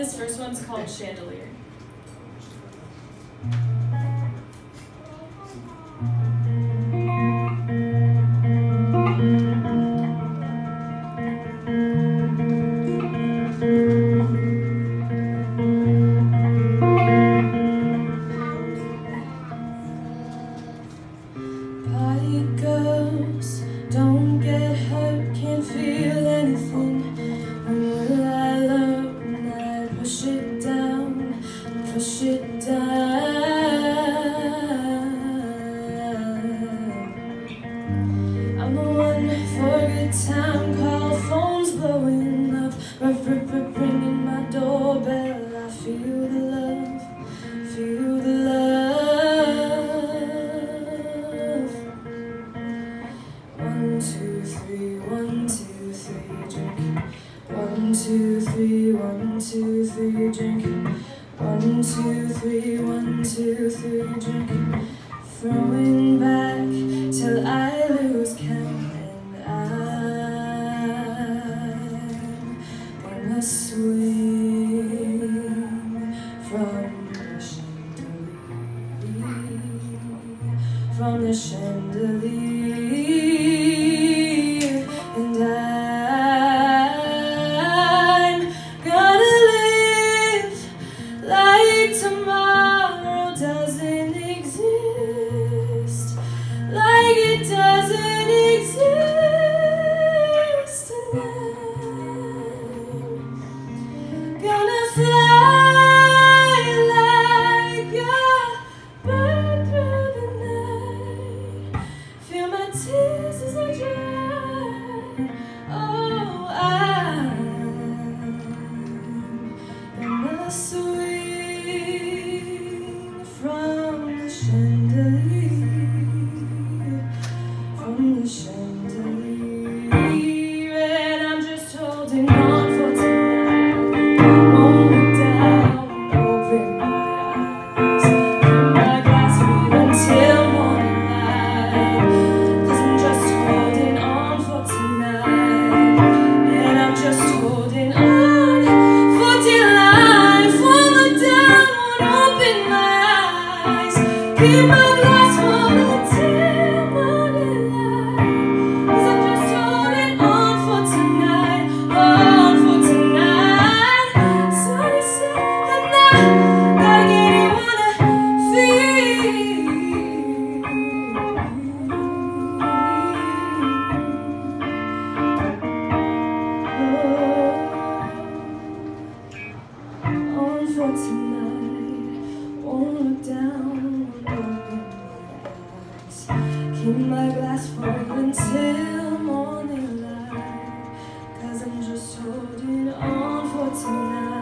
This first one's called Chandelier. Party girls, don't get hurt, can't feel anything. When will I learn that push it down, push it down? I'm the one for a good time, call phones blowing up, ringing my doorbell. I feel the love, feel the love. 1, 2, 3, 1, 2, 3, drink. 1, 2, 3, 1, 2, 3, drink. 1, 2, 3, 1, 2, 3, drink. Throwing back till I lose count, and I'm gonna swing from the chandelier, from the chandelier, and I'm gonna live like tomorrow doesn't exist, like it doesn't exist, and I'm gonna fly like a bird through the night. Feel my tears as I dry. Oh, I'm gonna swing from the chandelier, from the chandelier, and I'm just holding on for tonight. Hold me down, open my eyes, keep my glass full until morning light. 'Cause I'm just holding on for tonight, and I'm just holding on for dear life. Hold me down, won't open my eyes, keep my glass full until morning light. 'Cause I'm just holding on for tonight, on for tonight. Sunny side, and I gotta get you wanna feel. On for tonight, won't look down, won't open my eyes, keep my glass full until morning light. 'Cause I'm just holding on for tonight.